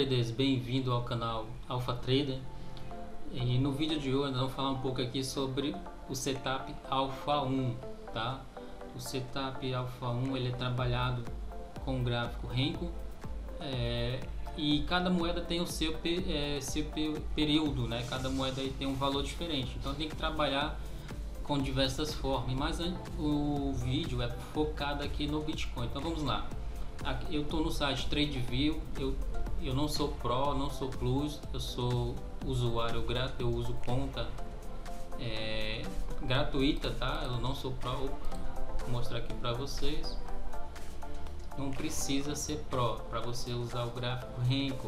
traders, bem-vindo ao canal Alpha Trader. E no vídeo de hoje nós vamos falar um pouco aqui sobre o setup Alpha 1, tá? O setup Alpha 1 ele é trabalhado com o gráfico Renko e cada moeda tem o seu período, né? Cada moeda aí tem um valor diferente, então tem que trabalhar com diversas formas, mas o vídeo é focado aqui no Bitcoin. Então vamos lá. Eu estou no site TradeView, eu não sou Pro, não sou Plus, eu sou usuário grátis, eu uso conta gratuita, tá? Eu não sou Pro, vou mostrar aqui para vocês. Não precisa ser Pro para você usar o gráfico Renko,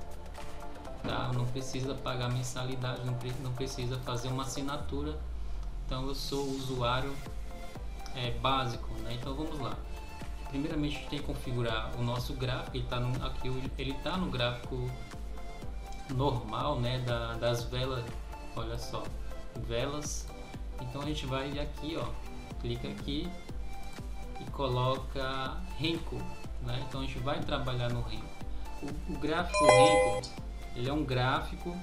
tá? Não precisa pagar mensalidade, não precisa fazer uma assinatura. Então eu sou usuário básico, né? Então vamos lá. Primeiramente a gente tem que configurar o nosso gráfico. Ele está no gráfico normal, né? Das velas. Olha só, velas. Então a gente vai aqui, ó, clica aqui e coloca Renko, né? Então a gente vai trabalhar no Renko. O gráfico Renko, ele é um gráfico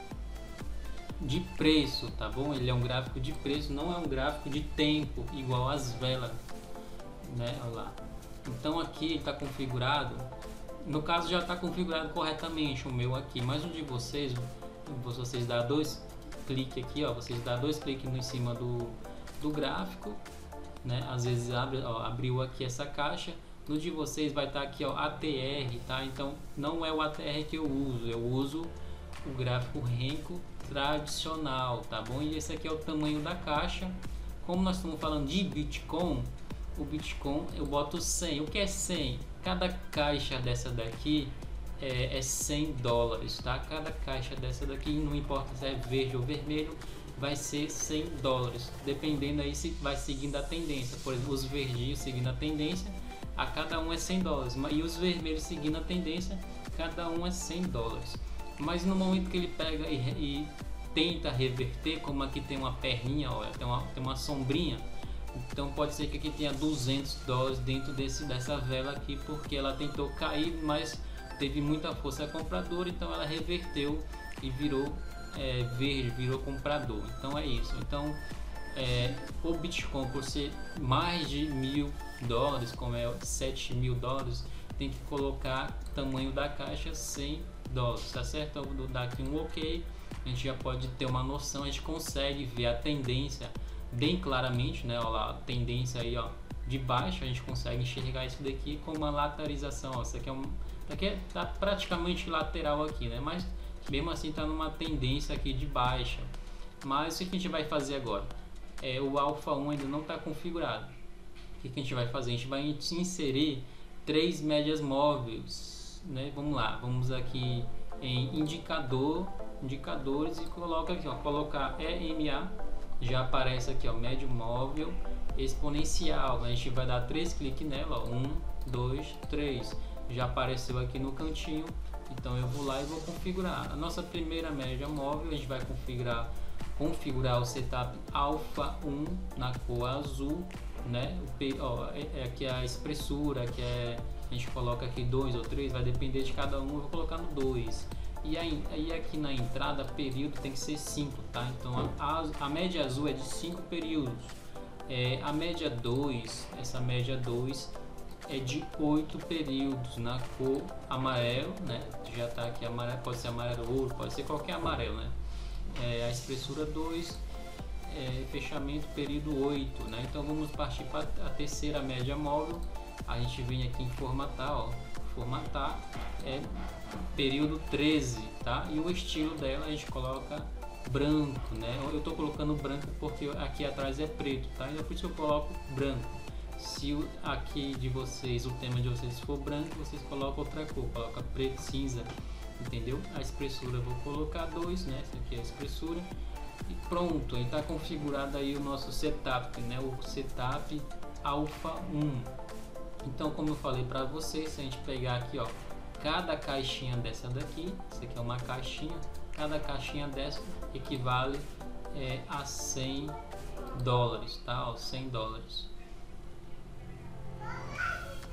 de preço, tá bom? Ele é um gráfico de preço, não é um gráfico de tempo igual às velas, né? Olha lá. Então aqui está configurado, no caso já está configurado corretamente o meu aqui, mas o de vocês dá dois cliques aqui, ó, vocês dá dois cliques em cima do gráfico, né? Às vezes abriu aqui essa caixa. No de vocês vai estar aqui, ó, ATR, tá? Então não é o ATR que eu uso o gráfico Renko tradicional, tá bom? E esse aqui é o tamanho da caixa. Como nós estamos falando de Bitcoin, o Bitcoin eu boto 100. O que é 100? Cada caixa dessa daqui é 100 dólares, tá? Cada caixa dessa daqui, não importa se é verde ou vermelho, vai ser 100 dólares, dependendo aí se vai seguindo a tendência. Por exemplo, os verdinhos seguindo a tendência, a cada um é 100 dólares, e os vermelhos seguindo a tendência, cada um é 100 dólares. Mas no momento que ele pega e tenta reverter, como aqui tem uma perninha, olha, tem uma sombrinha, então pode ser que aqui tenha 200 dólares dentro dessa vela aqui, porque ela tentou cair, mas teve muita força compradora, então ela reverteu e virou verde, virou comprador. Então é isso. Então o Bitcoin, por ser mais de 1.000 dólares, como é 7.000 dólares, tem que colocar tamanho da caixa 100 dólares, tá certo? Eu vou dar aqui um OK, a gente já pode ter uma noção, a gente consegue ver a tendência bem claramente, né? Olha lá, a tendência aí, ó, de baixo, a gente consegue enxergar isso daqui com uma lateralização, ó. Isso aqui tá praticamente lateral aqui, né? Mas mesmo assim tá numa tendência aqui de baixa. Mas o que a gente vai fazer agora? O Alpha 1 ainda não está configurado. O que a gente vai fazer? A gente vai inserir 3 médias móveis, né? Vamos lá, vamos aqui em indicadores e coloca aqui, ó, colocar EMA, já aparece aqui, ó, médio móvel exponencial. A gente vai dar 3 cliques nela, ó, 1, 2, 3, já apareceu aqui no cantinho. Então eu vou lá e vou configurar a nossa primeira média móvel. A gente vai configurar o setup Alpha 1 na cor azul, né? Aqui é a espessura, a gente coloca aqui 2 ou 3, vai depender de cada um. Eu vou colocar no 2. E aí aqui na entrada, período tem que ser 5, tá? Então a média azul é de 5 períodos. A média 2, essa média 2 é de 8 períodos na cor amarelo, né? Já tá aqui amarelo, pode ser amarelo ouro, pode ser qualquer amarelo, né? A espessura 2, fechamento período 8, né? Então vamos partir para a terceira média móvel. A gente vem aqui em formatar, ó, formatar período 13, tá? E o estilo dela a gente coloca branco, né? Eu tô colocando branco porque aqui atrás é preto, tá? Então por isso eu coloco branco. Se aqui de vocês, o tema de vocês for branco, vocês colocam outra cor, coloca preto, cinza, entendeu? A espessura eu vou colocar 2, né? Essa aqui é a espessura. E pronto, aí está configurado aí o nosso setup, né? O setup Alpha 1. Então, como eu falei para vocês, se a gente pegar aqui, ó, cada caixinha dessa daqui, isso aqui é uma caixinha, cada caixinha dessa equivale a 100 dólares, tá? Ó, 100 dólares.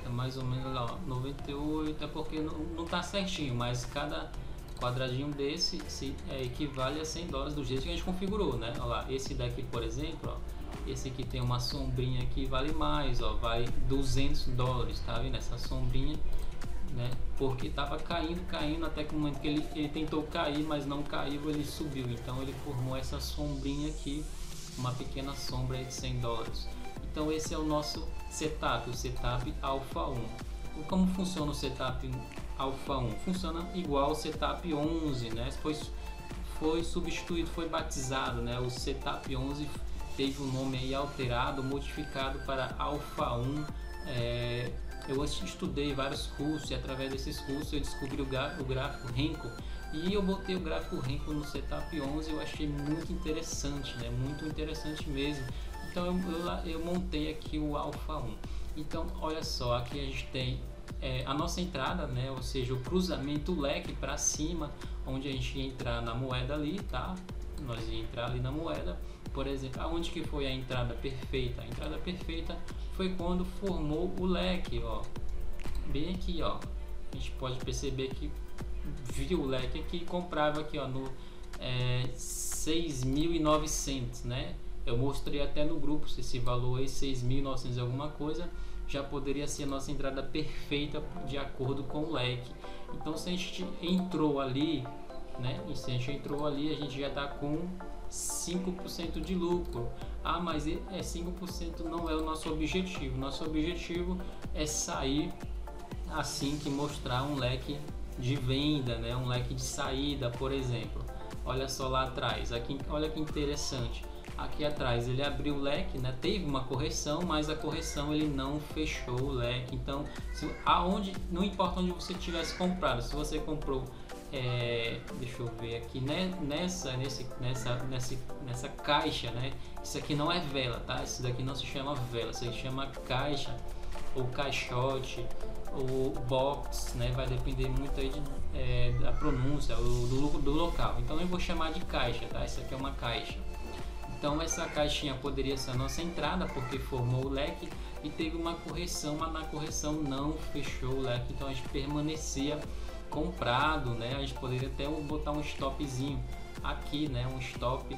é mais ou menos lá, ó, 98, é porque não tá certinho, mas cada quadradinho desse equivale a 100 dólares do jeito que a gente configurou, né? Olha lá, esse daqui, por exemplo, ó, esse aqui tem uma sombrinha aqui, vale mais, ó, vale 200 dólares, tá vendo? Essa sombrinha, né? Porque tava caindo, até que no momento que ele tentou cair, mas não caiu, ele subiu. Então ele formou essa sombrinha aqui, uma pequena sombra de 100 dólares. Então esse é o nosso setup, o setup Alpha 1. Como funciona o setup Alpha 1? Funciona igual ao setup 11, né? Foi substituído, foi batizado, né? O setup 11 teve um nome aí alterado, modificado para Alpha 1. Eu estudei vários cursos e através desses cursos eu descobri o gráfico Renko, e eu botei o gráfico Renko no setup 11. Eu achei muito interessante, né? Muito interessante mesmo. Então eu montei aqui o Alpha 1. Então olha só, aqui a gente tem a nossa entrada, né? Ou seja, o cruzamento, o leque para cima, onde a gente ia entrar na moeda ali, tá? Nós ia entrar ali na moeda, por exemplo. Aonde que foi a entrada perfeita? A entrada perfeita foi quando formou o leque, ó, bem aqui, ó. A gente pode perceber que viu o leque aqui, comprava aqui, ó, no 6.900, né? Eu mostrei até no grupo se esse valor aí, 6.900 alguma coisa, já poderia ser a nossa entrada perfeita de acordo com o leque. Então se a gente entrou ali, né? E se a gente entrou ali, a gente já está com 5% de lucro. Ah, mas 5% não é o nosso objetivo. Nosso objetivo é sair assim que mostrar um leque de venda, né? Um leque de saída, por exemplo. Olha só lá atrás, aqui, olha que interessante. Aqui atrás ele abriu o leque, né? Teve uma correção, mas a correção ele não fechou o leque. Então, não importa onde você tivesse comprado, se você comprou, deixa eu ver aqui, né? Nessa caixa, né? Isso aqui não é vela, tá? Isso daqui não se chama vela, isso aqui chama caixa, ou caixote, ou box, né? Vai depender muito aí da pronúncia, do local. Então eu vou chamar de caixa, tá? Isso aqui é uma caixa. Então essa caixinha poderia ser a nossa entrada, porque formou o leque e teve uma correção, mas na correção não fechou o leque, então a gente permanecia comprado, né? A gente poderia até botar um stopzinho aqui, né? Um stop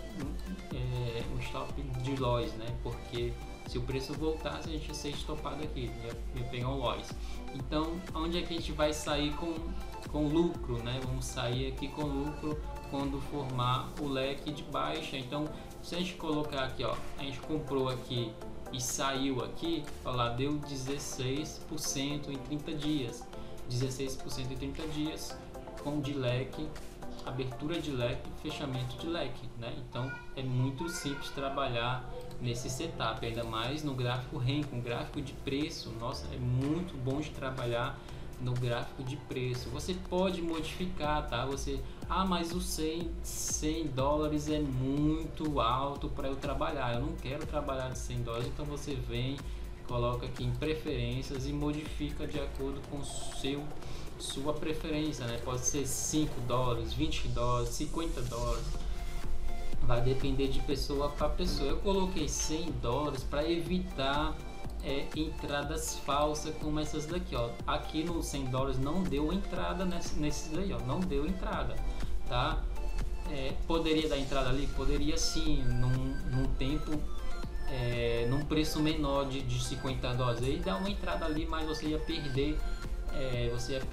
de loss, né? Porque se o preço voltasse, a gente ia ser estopado aqui, ia pegar um loss. Então onde é que a gente vai sair com lucro, né? Vamos sair aqui com lucro quando formar o leque de baixa. Então se a gente colocar aqui, ó, a gente comprou aqui e saiu aqui, olha lá, deu 16% em 30 dias. 16% em 30 dias com de leque, abertura de leque, fechamento de leque, né? Então é muito simples trabalhar nesse setup, ainda mais no gráfico Renko, um gráfico de preço. Nossa, é muito bom de trabalhar no gráfico de preço. Você pode modificar, tá? Mas os 100 dólares é muito alto para eu trabalhar, eu não quero trabalhar de 100 dólares, então você vem, coloca aqui em preferências e modifica de acordo com sua preferência, né? Pode ser 5 dólares, 20 dólares, 50 dólares, vai depender de pessoa para pessoa. Eu coloquei 100 dólares para evitar entradas falsas como essas daqui, ó. Aqui no 100 dólares não deu entrada nesses aí, ó, não deu entrada, tá? Poderia dar entrada ali? Poderia sim, num tempo, num preço menor de 50 dólares, aí dá uma entrada ali, mas você ia perder, você ia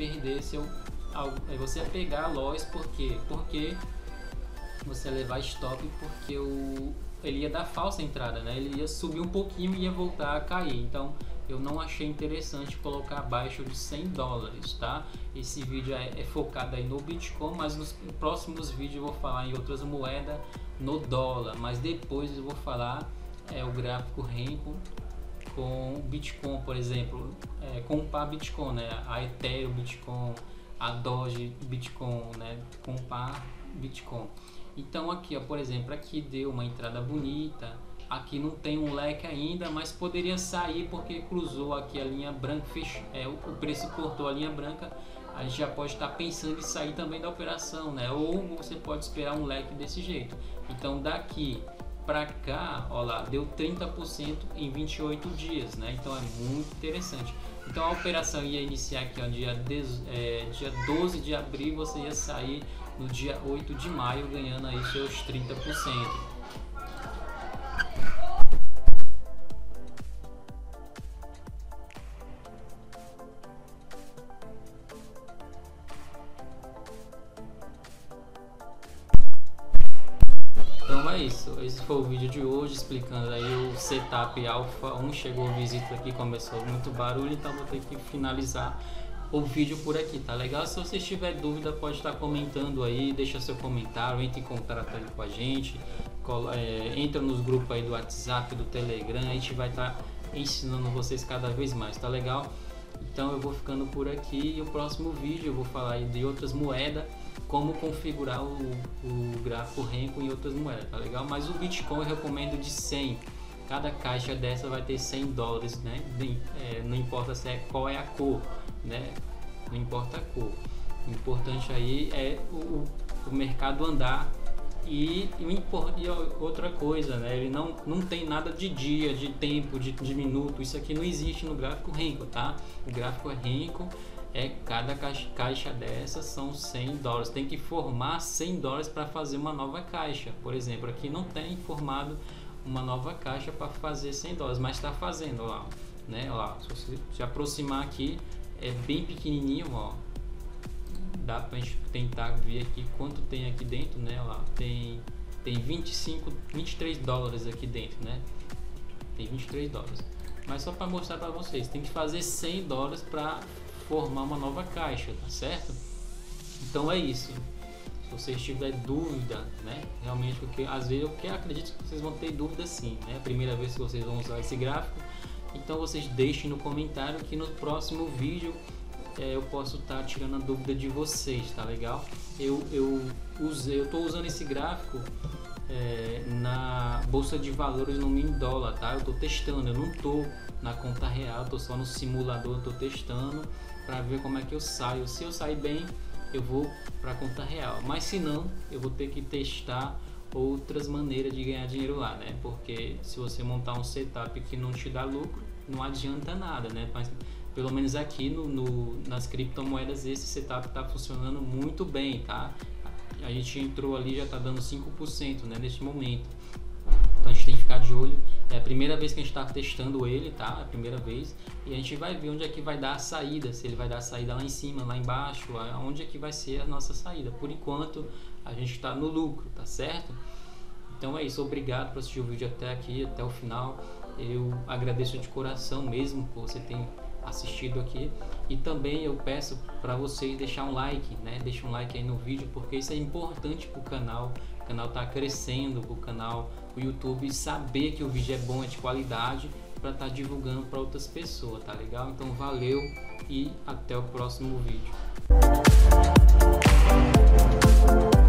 pegar loss, porque você ia levar stop, porque ele ia dar falsa entrada, né? Ele ia subir um pouquinho e ia voltar a cair. Então eu não achei interessante colocar abaixo de 100 dólares, tá? Esse vídeo é focado aí no Bitcoin, mas nos próximos vídeos eu vou falar em outras moedas, no dólar, mas depois eu vou falar o gráfico Renko com o Bitcoin, por exemplo, compar Bitcoin, né? A Ethereum Bitcoin, a Doge Bitcoin, né? Compar Bitcoin. Então aqui, ó, por exemplo, aqui deu uma entrada bonita, aqui não tem um leque ainda, mas poderia sair porque cruzou aqui a linha branca, o preço cortou a linha branca, a gente já pode estar pensando em sair também da operação, né? Ou você pode esperar um leque desse jeito. Então daqui para cá, ó lá, deu 30% em 28 dias, né? Então é muito interessante. Então a operação ia iniciar aqui, ó, dia 12 de abril, você ia sair no dia 8 de maio ganhando aí seus 30%. Então é isso, esse foi o vídeo de hoje explicando aí o setup Alpha 1. Chegou a visita aqui, começou muito barulho, então vou ter que finalizar o vídeo por aqui, tá legal? Se você tiver dúvida, pode estar comentando aí, deixa seu comentário, entre em contato aí com a gente, entra nos grupos aí do WhatsApp, do Telegram, a gente vai estar ensinando vocês cada vez mais, tá legal? Então eu vou ficando por aqui e o próximo vídeo eu vou falar aí de outras moedas, como configurar o gráfico Renko em outras moedas, tá legal? Mas o Bitcoin eu recomendo de 100. Cada caixa dessa vai ter 100 dólares, né? Não importa qual é a cor, né? Não importa a cor. O importante aí é o mercado andar. E outra coisa, né? Ele não tem nada de dia, de tempo, de minuto. Isso aqui não existe no gráfico Renko, tá? O gráfico Renko cada caixa dessas são 100 dólares. Tem que formar 100 dólares para fazer uma nova caixa. Por exemplo, aqui não tem formado uma nova caixa para fazer 100 dólares, mas está fazendo, ó lá, né? Ó lá, se você se aproximar aqui, é bem pequenininho, ó. Dá pra gente tentar ver aqui quanto tem aqui dentro, né? Ó lá, tem 23 dólares aqui dentro, né? Tem 23 dólares. Mas só para mostrar para vocês, tem que fazer 100 dólares para formar uma nova caixa, tá certo? Então é isso. Se vocês tiverem dúvida, né? Realmente, porque às vezes eu acredito que vocês vão ter dúvida sim, né? A primeira vez que vocês vão usar esse gráfico, então vocês deixem no comentário que no próximo vídeo eu posso estar tirando a dúvida de vocês, tá legal? Eu tô usando esse gráfico na bolsa de valores no Mint Dollar, tá? Eu tô testando, eu não tô na conta real, tô só no simulador, tô testando para ver como é que eu saio. Se eu sair bem, eu vou para a conta real, mas se não, eu vou ter que testar outras maneiras de ganhar dinheiro lá, né? Porque se você montar um setup que não te dá lucro, não adianta nada, né? Mas pelo menos aqui nas criptomoedas esse setup está funcionando muito bem, tá? A gente entrou ali, já está dando 5%, né, neste momento. Então a gente tem que ficar de olho. É a primeira vez que a gente está testando ele, tá? É a primeira vez. E a gente vai ver onde é que vai dar a saída. Se ele vai dar a saída lá em cima, lá embaixo, onde é que vai ser a nossa saída. Por enquanto a gente está no lucro, tá certo? Então é isso. Obrigado por assistir o vídeo até aqui, até o final. Eu agradeço de coração mesmo por você ter assistido aqui, e também eu peço para vocês deixar um like, né? Deixa um like aí no vídeo, porque isso é importante para o canal tá crescendo, para o canal, o YouTube saber que o vídeo é bom, é de qualidade, para estar divulgando para outras pessoas, tá legal? Então valeu e até o próximo vídeo.